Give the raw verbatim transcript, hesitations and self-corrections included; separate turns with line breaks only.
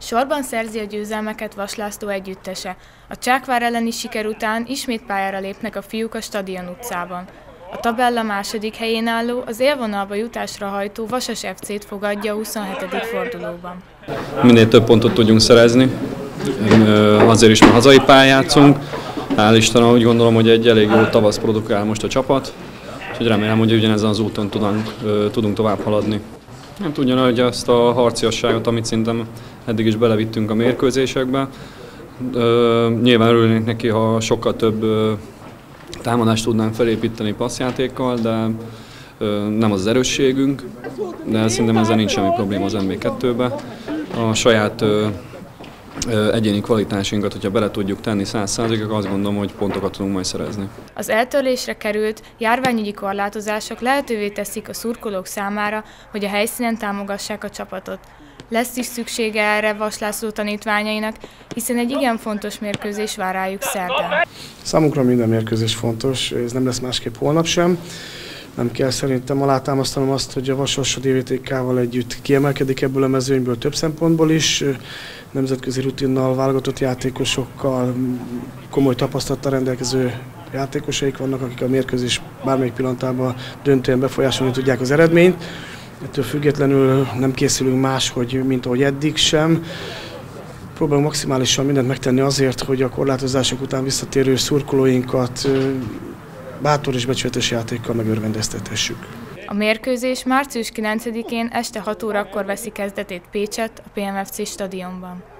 Sorban szerzi a győzelmeket Vas László együttese. A Csákvár elleni siker után ismét pályára lépnek a fiúk a Stadion utcában. A tabella második helyén álló, az élvonalba jutásra hajtó Vasas ef cét fogadja a huszonhetedik fordulóban.
Minél több pontot tudjunk szerezni, azért is, mert hazai pályán játszunk. Hál' Istenem, úgy gondolom, hogy egy elég jó tavasz produkál most a csapat, úgyhogy remélem, hogy ugyanezen az úton tudunk, tudunk tovább haladni. Nem tudja, hogy azt a harciasságot, amit szerintem eddig is belevittünk a mérkőzésekbe. Nyilván örülnék neki, ha sokkal több támadást tudnánk felépíteni passzjátékkal, de nem az, az erősségünk, de szerintem ezzel nincs semmi probléma az en bé kettőbe. A saját egyéni kvalitásunkat, hogyha bele tudjuk tenni száz százalékig, azt gondolom, hogy pontokat tudunk majd szerezni.
Az eltörlésre került járványügyi korlátozások lehetővé teszik a szurkolók számára, hogy a helyszínen támogassák a csapatot. Lesz is szüksége erre Vas László tanítványainak, hiszen egy igen fontos mérkőzés vár rájuk szerdán.
Számunkra minden mérkőzés fontos, ez nem lesz másképp holnap sem. Nem kell szerintem alátámasztanom azt, hogy a Vasas a dé vé té ká-val együtt kiemelkedik ebből a mezőnyből több szempontból is. Nemzetközi rutinnal, válogatott játékosokkal, komoly tapasztalattal rendelkező játékosaik vannak, akik a mérkőzés bármelyik pillanatában döntően befolyásolni tudják az eredményt. Ettől függetlenül nem készülünk máshogy, mint ahogy eddig sem. Próbálunk maximálisan mindent megtenni azért, hogy a korlátozások után visszatérő szurkolóinkat bátor és becsületes játékkal megörvendeztethessük.
A mérkőzés március kilencedikén este hat órakor veszi kezdetét Pécsett, a pé em ef cé stadionban.